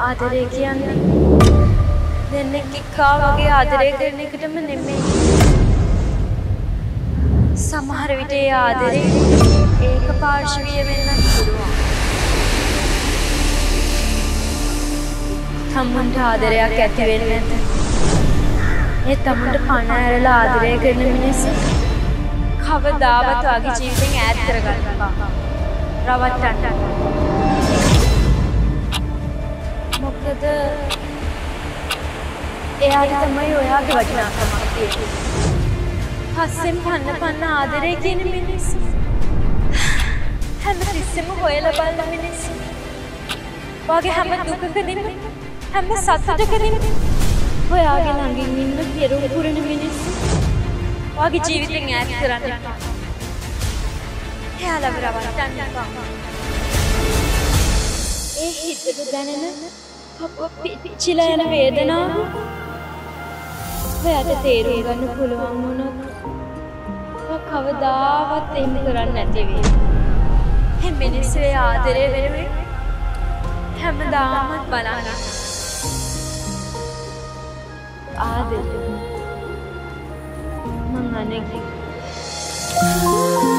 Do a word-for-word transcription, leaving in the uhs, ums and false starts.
ආදරය කියන්නේ දෙන්නෙක් එක්කා වගේ ආදරය කරන එකටම නෙමෙයි. සමහර විට ඒ ආදරේ ඒක පාර්ශ්වීය වෙන්නත් පුළුවන්. තමුන්ට ආදරයක් ඇති වෙන්නේ නැත. ඒ තමුන්ට පණ ඇරලා ආදරය කරන මිනිස්සු කවදාවත් වගේ ජීවිතෙන් ඈත් කරගන්න එපා. රවට්ටන්න. මොකද එයාට තමයි ඔයාගේ වටිනාකමක් තියෙන්නේ. පස්සෙන් පන්න පන්න ආදරය කියන මිනිස්සු හැම තිස්සෙම හොයලා බලන මිනිස්සු. ඔයාගේ හැම දුකකදීම හැම සතුටකදීම ඔයාගේ ළඟින් ඉන්න පෙරුම් පුරන මිනිස්සු ඔයාගේ ජීවිතෙන් ඈත් කරන්න එපා. එයාලව රවට්ටන්න එපා. ඒ හිතට දැනෙන පිච්චිලා යන වේදනාව ඔයාට තේරුම් ගන්න පුළුවන් වුණොත් ඔයා කවදාවත් එහෙම කරන්නේ නැති වෙයි. මේ මිනිස්සේ ආදරය වෙනුවෙන් හැමදාම බලන්න. ආදරය මං අනේ